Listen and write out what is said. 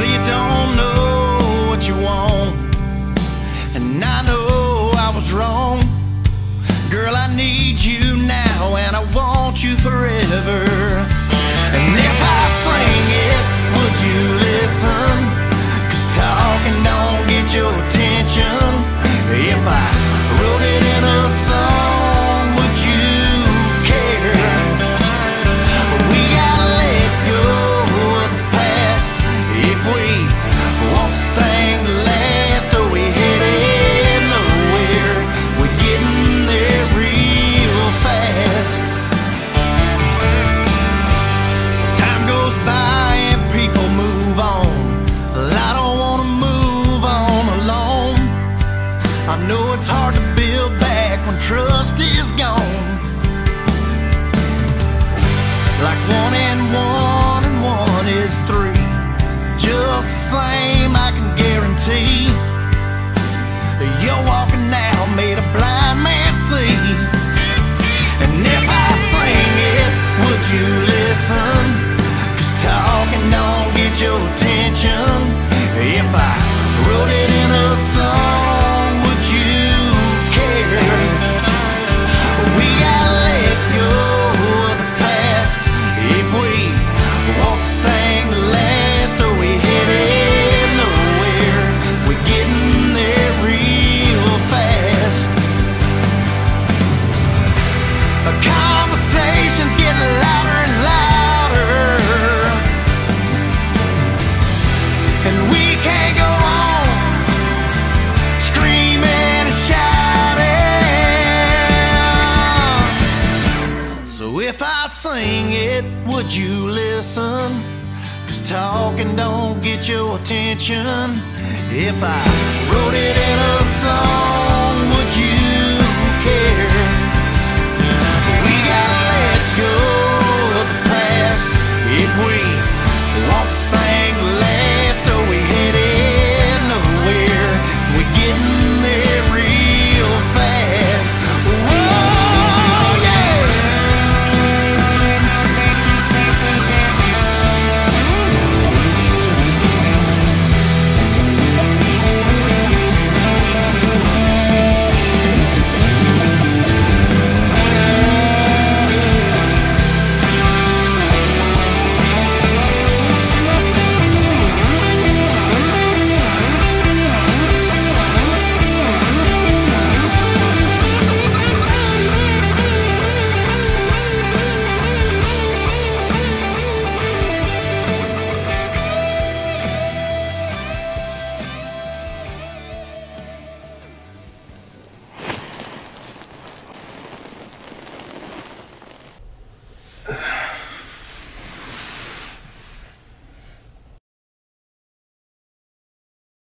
So you don't know what you want, and I know I was wrong. Girl, I need you now, and I want you forever. And if I sing it, would you listen? 'Cause talking don't get your attention. If I wrote it in a song, would you care? We gotta let go of the past if we want this thing to last. Or we headed nowhere, we're getting there real fast. Time goes by and people move on. Well, I don't wanna move on alone. I know it's hard to build back when trust is gone. Like one and one is three. Just the same, I can guarantee. You're walking now, made a blind man see. And if I sing it, would you listen? 'Cause talking don't get your attention. If I wrote it in a song, would you care? We gotta let go of the past if we want this thing to last. Or we headed nowhere, we're getting there real fast. Conversations get louder and louder, and we can't go on screaming and shouting. So if I sing it, would you listen? 'Cause talking don't get your attention. If I wrote it in a song, would you care? We gotta let go of the past if we